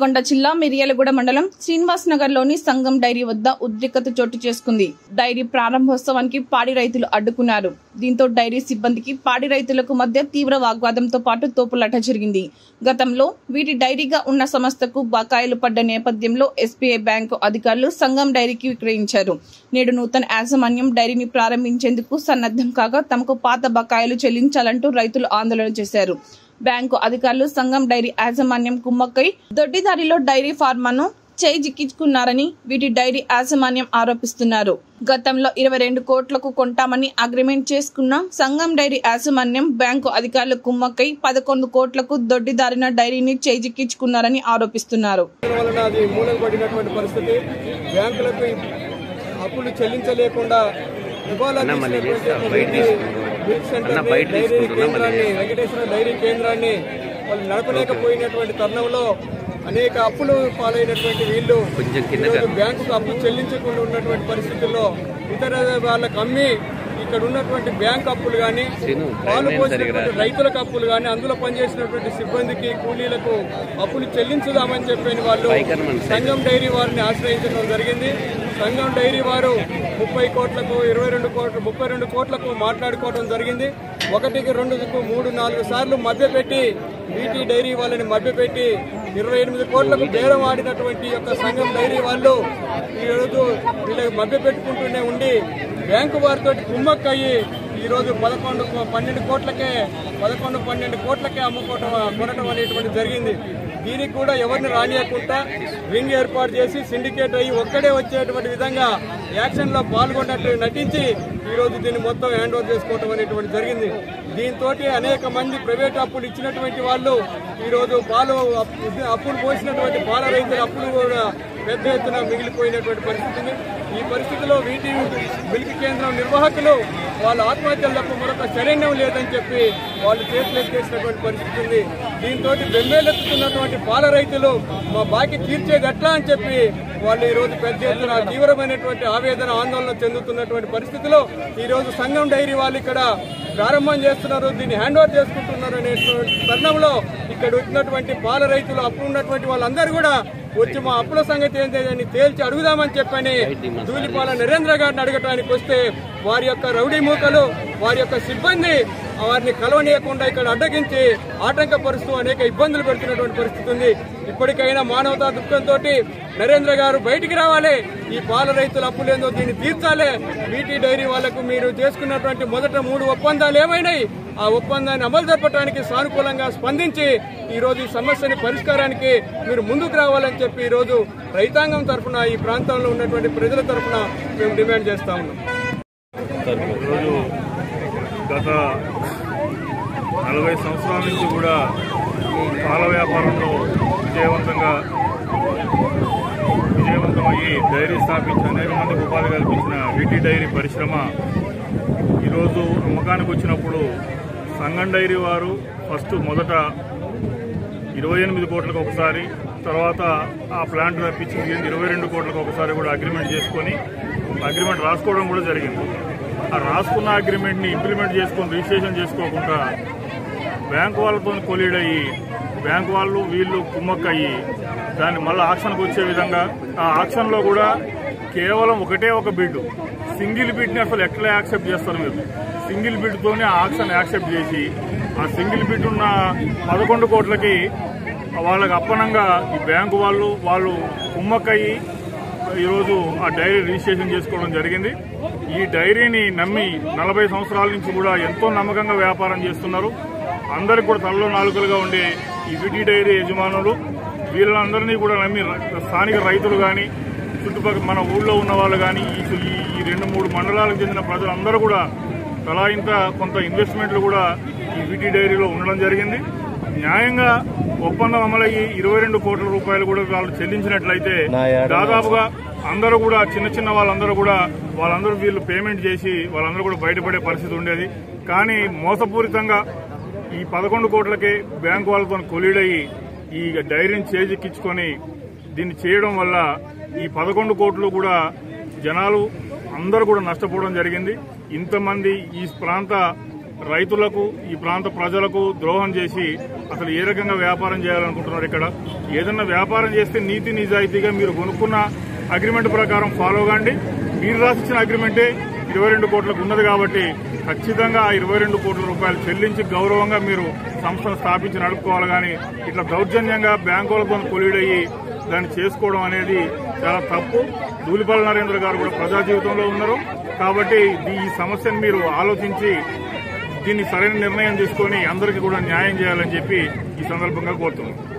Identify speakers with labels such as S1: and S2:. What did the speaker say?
S1: నల్గొండ జిల్లా మిర్యాలగూడ మండలం శ్రీనివాస్ నగర్ లోని సంగం డైరీ వద్ద ఉద్రిక్తత చోటు చేసుకుంది. డైరీ ప్రారంభోత్సవానికి పాడి రైతులు అడ్డుకున్నారు. దీంతో డైరీ సిబ్బందికి పాడి రైతులకు మధ్య తీవ్ర వాగ్వాదంతో పాటు తోపులాట జరిగింది. గతంలో వీటి డైరీగా ఉన్న సంస్థకు బకాయిలు పడ్డ నేపథ్యంలో ఎస్బీఐ బ్యాంకు అధికారులు సంగం డైరీకి విక్రయించారు. నేడు నూతన యాజమాన్యం డైరీని ప్రారంభించేందుకు సన్నద్ధం కాగా తమకు పాత బకాయిలు చెల్లించాలంటూ రైతులు ఆందోళన చేశారు. బ్యాంకు అధికారులు సంగం డైరీ యాజమాన్యం కుమ్మక్కై దొడ్డిదారిలో డైరీ ఫార్మాను చేజిక్కించుకున్నారని వీటి డైరీ యాజమాన్యం ఆరోపిస్తున్నారు. గతంలో 22 కోట్లకు కొంటామని అగ్రిమెంట్ చేసుకున్న సంగం డైరీ యాజమాన్యం బ్యాంకు అధికారులు కుమ్మక్కై 11 కోట్లకు దొడ్డిదారిన డైరీని చేజిక్కించుకున్నారని ఆరోపిస్తున్నారు.
S2: అప్పులు చెల్లించలేకుండా వెంకటేశ్వర డైరీ కేంద్రాన్ని వాళ్ళు నడపలేకపోయినటువంటి తరుణంలో అనేక అప్పులు పాలైనటువంటి వీళ్ళు బ్యాంకుకు అప్పు చెల్లించకుండా ఉన్నటువంటి పరిస్థితుల్లో ఇతర వాళ్ళకు అమ్మి ఇక్కడ ఉన్నటువంటి బ్యాంక్ అప్పులు కానీ పాలు పోసినటువంటి రైతులకు అప్పులు కానీ అందులో పనిచేసినటువంటి సిబ్బందికి కూలీలకు అప్పులు చెల్లించుదామని చెప్పని వాళ్ళు సంగం డైరీ వారిని ఆశ్రయించడం జరిగింది. సంగం డైరీ వారు 30 కోట్లకు 32 కోట్లకు మాట్లాడుకోవడం జరిగింది. 1, 2, 3, 4 సార్లు మభ్యపెట్టి వీటి డైరీ వాళ్ళని మభ్యపెట్టి 28 కోట్లకు బేరం ఆడినటువంటి యొక్క సంఘం డైరీ వాళ్ళు ఈరోజు వీళ్ళకి మభ్యపెట్టుకుంటూనే ఉండి బ్యాంకు వారితో కుమ్మక్కయ్యి ఈరోజు 11-12 కోట్లకే కొనటం అనేటువంటి జరిగింది. దీనికి కూడా ఎవరిని రానియకుండా రింగ్ ఏర్పాటు చేసి సిండికేట్ అయ్యి ఒక్కడే వచ్చేటువంటి విధంగా యాక్షన్ లో పాల్గొన్నట్టు నటించి ఈరోజు దీన్ని మొత్తం హ్యాండ్ ఓవర్ చేసుకోవడం అనేటువంటి జరిగింది. దీంతో అనేక మంది ప్రైవేట్ అప్పులు ఇచ్చినటువంటి వాళ్ళు ఈరోజు అప్పులు పోసినటువంటి పాల రైతుల అప్పులు కూడా పెద్ద ఎత్తున మిగిలిపోయినటువంటి పరిస్థితిని ఈ పరిస్థితిలో వీటి మిల్క్ కేంద్రం నిర్వాహకులు వాళ్ళ ఆత్మహత్యలు తప్ప మరొక శరణ్యం లేదని చెప్పి వాళ్ళు చేతులెత్తేసినటువంటి పరిస్థితి ఉంది. దీంతో బెంబేలెత్తుతున్నటువంటి పాల రైతులు మా బాకీ తీర్చేది ఎట్లా అని చెప్పి వాళ్ళు ఈ రోజు పెద్ద ఎత్తున తీవ్రమైనటువంటి ఆవేదన ఆందోళన చెందుతున్నటువంటి పరిస్థితిలో ఈ రోజు సంఘం డైరీ వాళ్ళు ఇక్కడ ప్రారంభం చేస్తున్నారు, దీన్ని హ్యాండ్ ఓవర్ చేసుకుంటున్నారు అనేటువంటి తరుణంలో ఇక్కడ వచ్చినటువంటి పాల రైతులు అప్పుడు ఉన్నటువంటి వాళ్ళందరూ కూడా వచ్చి మా అప్పుల సంగతి ఏంటని తేల్చి అడుగుదామని చెప్పని ధూళిపాల నరేంద్ర గారిని అడగటానికి వస్తే వారి యొక్క రౌడీ మూకలు వారి యొక్క సిబ్బంది వారిని కలవనీయకుండా ఇక్కడ అడ్డగించి ఆటంకపరుస్తూ అనేక ఇబ్బందులు పెడుతున్నటువంటి పరిస్థితి ఉంది. ఇప్పటికైనా మానవతా దృక్పథంతో నరేంద్ర గారు బయటికి రావాలి, ఈ పాల రైతుల అప్పులేందో దీన్ని తీర్చాలి. వీటి డైరీ వాళ్లకు మీరు చేసుకున్నటువంటి మొదట 3 ఒప్పందాలు ఏమైనాయి, ఆ ఒప్పందాన్ని అమలు జరపడానికి సానుకూలంగా స్పందించి ఈ రోజు ఈ సమస్యని పరిష్కారానికి మీరు ముందుకు రావాలని చెప్పి ఈ రోజు రైతాంగం తరఫున ఈ ప్రాంతంలో ఉన్నటువంటి ప్రజల తరఫున మేము డిమాండ్ చేస్తా ఉన్నాం.
S3: గత 40 సంవత్సరాల నుంచి కూడా పాల వ్యాపారంలో విజయవంతమయ్యి డైరీ స్థాపించి అనేక మందికి ఉపాధి కల్పించిన వీటి డైరీ పరిశ్రమ ఈరోజు అమ్మకానికి వచ్చినప్పుడు సంగం డైరీ వారు మొదట 28 కోట్లకు ఒకసారి, తర్వాత ఆ ప్లాంట్ రప్పించి 22 కోట్లకు ఒకసారి కూడా అగ్రిమెంట్ చేసుకొని అగ్రిమెంట్ రాసుకోవడం కూడా జరిగింది. ఆ రాసుకున్న అగ్రిమెంట్ని ఇంప్లిమెంట్ చేసుకొని రిజిస్ట్రేషన్ చేసుకోకుండా బ్యాంకు వాళ్ళతో కొలీడ్ అయ్యి బ్యాంకు వాళ్ళు వీళ్ళు కుమ్మక్కయ్యి దాన్ని మళ్ళీ ఆక్షన్కి వచ్చే విధంగా ఆ ఆక్షన్లో కూడా కేవలం ఒక బిడ్, సింగిల్ బిడ్ని అసలు ఎట్లా యాక్సెప్ట్ చేస్తారు మీరు? సింగిల్ బిడ్తోనే ఆ ఆక్షన్ యాక్సెప్ట్ చేసి ఆ సింగిల్ బిడ్ ఉన్న 11 కోట్లకి వాళ్ళకి అప్పనంగా ఈ బ్యాంకు వాళ్ళు కుమ్మక్కయ్యి ఈరోజు ఆ డైరీ రిజిస్ట్రేషన్ చేసుకోవడం జరిగింది. ఈ డైరీని నమ్మి 40 సంవత్సరాల నుంచి కూడా ఎంతో నమ్మకంగా వ్యాపారం చేస్తున్నారు. అందరికి కూడా తలలో నాలుకలుగా ఉండే ఈ వీటి డైరీ యజమానులు వీళ్ళందరినీ కూడా నమ్మి స్థానిక రైతులు కానీ చుట్టుపక్కల మన ఊళ్ళో ఉన్న వాళ్ళు కానీ ఈ 2-3 మండలాలకు చెందిన ప్రజలందరూ కూడా తలా ఇంత కొంత ఇన్వెస్ట్మెంట్లు కూడా ఈ వీటి డైరీలో ఉండడం జరిగింది. న్యాయంగా ఒప్పందం అమలయ్యి 22 కోట్ల రూపాయలు కూడా వాళ్ళు చెల్లించినట్లయితే దాదాపుగా అందరూ కూడా చిన్న వాళ్ళందరూ వీళ్ళు పేమెంట్ చేసి వాళ్ళందరూ కూడా బయటపడే పరిస్థితి ఉండేది. కానీ మోసపూరితంగా ఈ 11 కోట్లకే బ్యాంకు వాళ్ళతో కొలీడయ్యి ఈ డైరీని చేజిక్కించుకొని దీన్ని చేయడం వల్ల ఈ 11 కోట్లు కూడా జనాలు అందరూ కూడా నష్టపోవడం జరిగింది. ఇంతమంది ఈ ప్రాంత రైతులకు ఈ ప్రాంత ప్రజలకు ద్రోహం చేసి అసలు ఏ రకంగా వ్యాపారం చేయాలనుకుంటున్నారు? ఇక్కడ ఏదన్నా వ్యాపారం చేస్తే నీతి నిజాయితీగా మీరు కొనుక్కున్న అగ్రిమెంట్ ప్రకారం ఫాలో కాండి. మీరు రాసిచ్చిన అగ్రిమెంటే 22 కోట్లకు ఉన్నది కాబట్టి ఖచ్చితంగా ఆ 22 కోట్ల రూపాయలు చెల్లించి గౌరవంగా మీరు సంస్థను స్థాపించి నడుపుకోవాలి. కానీ ఇట్లా దౌర్జన్యంగా బ్యాంకులతో కొలిడయ్యి దాన్ని చేసుకోవడం అనేది చాలా తప్పు. ధూళిపాల నరేంద్ర గారు కూడా ప్రజా జీవితంలో ఉన్నారు కాబట్టి ఈ సమస్యను మీరు ఆలోచించి దీన్ని సరైన నిర్ణయం తీసుకొని అందరికీ కూడా న్యాయం చేయాలని చెప్పి ఈ సందర్భంగా కోరుతున్నాం.